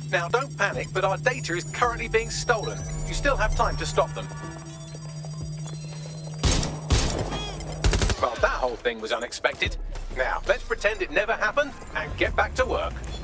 Now, don't panic, but our data is currently being stolen. You still have time to stop them. Well, that whole thing was unexpected. Now, let's pretend it never happened and get back to work.